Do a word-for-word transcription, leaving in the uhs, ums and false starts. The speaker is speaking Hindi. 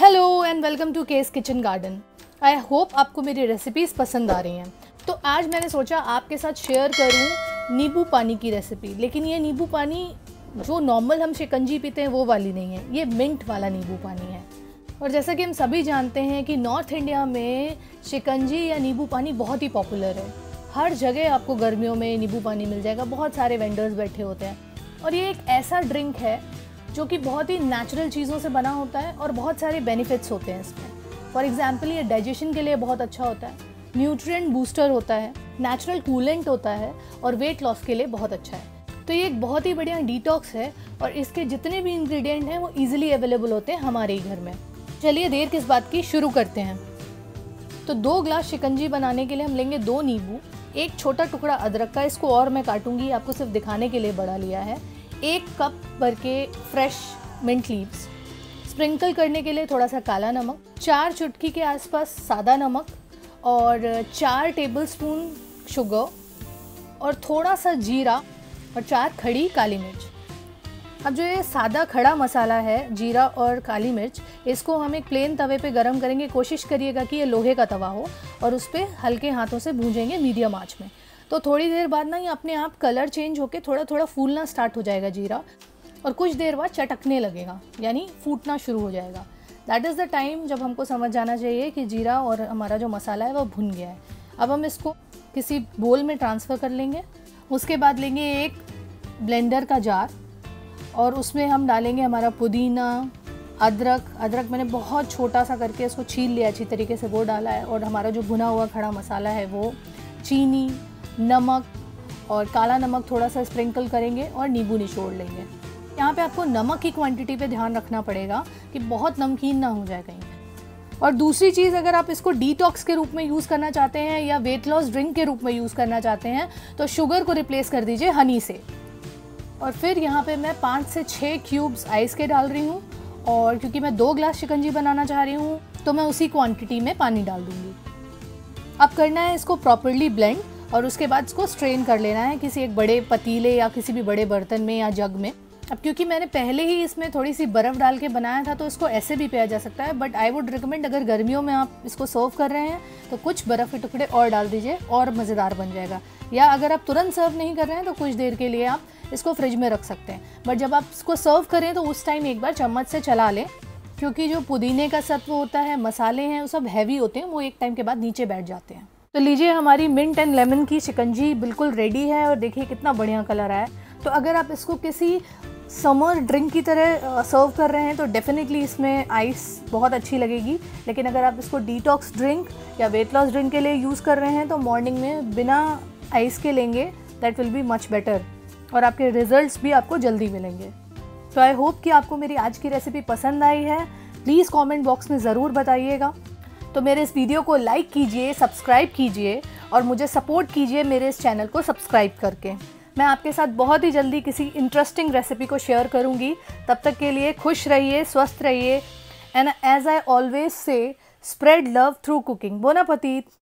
Hello and welcome to Kay's kitchen garden. I hope आपको मेरी रेसिपीज़ पसंद आ रही हैं। तो आज मैंने सोचा आपके साथ शेयर करूं नींबू पानी की रेसिपी। लेकिन ये नींबू पानी जो नॉर्मल हम शिकंजी पीते हैं वो वाली नहीं है, ये मिंट वाला नींबू पानी है। और जैसा कि हम सभी जानते हैं कि नॉर्थ इंडिया में शिकंजी या नींबू पानी बहुत ही पॉपुलर है। हर जगह आपको गर्मियों में नींबू पानी मिल जाएगा, बहुत सारे वेंडर्स बैठे होते हैं। और ये एक ऐसा ड्रिंक है जो कि बहुत ही नेचुरल चीज़ों से बना होता है और बहुत सारे बेनिफिट्स होते हैं इसमें। फॉर एग्जांपल ये डाइजेशन के लिए बहुत अच्छा होता है, न्यूट्रिएंट बूस्टर होता है, नेचुरल कूलेंट होता है और वेट लॉस के लिए बहुत अच्छा है। तो ये एक बहुत ही बढ़िया डिटॉक्स है और इसके जितने भी इंग्रेडिएंट हैं वो ईजिली अवेलेबल होते हैं हमारे ही घर में। चलिए देर किस बात की, शुरू करते हैं। तो दो ग्लास शिकंजी बनाने के लिए हम लेंगे दो नींबू, एक छोटा टुकड़ा अदरक का, इसको और मैं काटूंगी, आपको सिर्फ दिखाने के लिए बड़ा लिया है, एक कप भर के फ्रेश मिंट लीव्स, स्प्रिंकल करने के लिए थोड़ा सा काला नमक, चार चुटकी के आसपास सादा नमक और चार टेबलस्पून शुगर और थोड़ा सा जीरा और चार खड़ी काली मिर्च। अब जो ये सादा खड़ा मसाला है, जीरा और काली मिर्च, इसको हम एक प्लेन तवे पे गरम करेंगे। कोशिश करिएगा कि ये लोहे का तवा हो और उस पर हल्के हाथों से भूंजेंगे मीडियम आंच में। तो थोड़ी देर बाद ना ये अपने आप कलर चेंज होके थोड़ा थोड़ा फूलना स्टार्ट हो जाएगा जीरा, और कुछ देर बाद चटकने लगेगा, यानी फूटना शुरू हो जाएगा। दैट इज़ द टाइम जब हमको समझ जाना चाहिए कि जीरा और हमारा जो मसाला है वो भुन गया है। अब हम इसको किसी बोल में ट्रांसफ़र कर लेंगे। उसके बाद लेंगे एक ब्लेंडर का जार और उसमें हम डालेंगे हमारा पुदीना, अदरक अदरक मैंने बहुत छोटा सा करके इसको छील लिया अच्छी तरीके से, वो डाला है, और हमारा जो भुना हुआ खड़ा मसाला है वो, चीनी, नमक और काला नमक थोड़ा सा स्प्रिंकल करेंगे और नींबू निचोड़ लेंगे। यहाँ पे आपको नमक की क्वांटिटी पे ध्यान रखना पड़ेगा कि बहुत नमकीन ना हो जाए कहीं। और दूसरी चीज़, अगर आप इसको डिटॉक्स के रूप में यूज़ करना चाहते हैं या वेट लॉस ड्रिंक के रूप में यूज़ करना चाहते हैं तो शुगर को रिप्लेस कर दीजिए हनी से। और फिर यहाँ पे मैं पाँच से छः क्यूब्स आइस के डाल रही हूँ, और क्योंकि मैं दो ग्लास शिकंजी बनाना चाह रही हूँ तो मैं उसी क्वांटिटी में पानी डाल दूँगी। अब करना है इसको प्रॉपरली ब्लेंड और उसके बाद इसको स्ट्रेन कर लेना है किसी एक बड़े पतीले या किसी भी बड़े बर्तन में या जग में। अब क्योंकि मैंने पहले ही इसमें थोड़ी सी बर्फ़ डाल के बनाया था तो इसको ऐसे भी पिया जा सकता है, बट आई वुड रिकमेंड अगर गर्मियों में आप इसको सर्व कर रहे हैं तो कुछ बर्फ़ के टुकड़े और डाल दीजिए और मज़ेदार बन जाएगा। या अगर आप तुरंत सर्व नहीं कर रहे हैं तो कुछ देर के लिए आप इसको फ्रिज में रख सकते हैं, बट जब आप इसको सर्व करें तो उस टाइम एक बार चम्मच से चला लें, क्योंकि जो पुदीने का सत्व होता है, मसाले हैं, वो सब हैवी होते हैं, वो एक टाइम के बाद नीचे बैठ जाते हैं। तो लीजिए, हमारी मिंट एंड लेमन की शिकंजी बिल्कुल रेडी है और देखिए कितना बढ़िया कलर आया है। तो अगर आप इसको किसी समर ड्रिंक की तरह सर्व कर रहे हैं तो डेफिनेटली इसमें आइस बहुत अच्छी लगेगी। लेकिन अगर आप इसको डिटॉक्स ड्रिंक या वेट लॉस ड्रिंक के लिए यूज़ कर रहे हैं तो मॉर्निंग में बिना आइस के लेंगे, that will be much better, और आपके रिजल्ट्स भी आपको जल्दी मिलेंगे। तो आई होप कि आपको मेरी आज की रेसिपी पसंद आई है। प्लीज़ कॉमेंट बॉक्स में ज़रूर बताइएगा। तो मेरे इस वीडियो को लाइक कीजिए, सब्सक्राइब कीजिए और मुझे सपोर्ट कीजिए मेरे इस चैनल को सब्सक्राइब करके। मैं आपके साथ बहुत ही जल्दी किसी इंटरेस्टिंग रेसिपी को शेयर करूंगी। तब तक के लिए खुश रहिए, स्वस्थ रहिए, and as I always say, spread love through cooking. Bon appétit.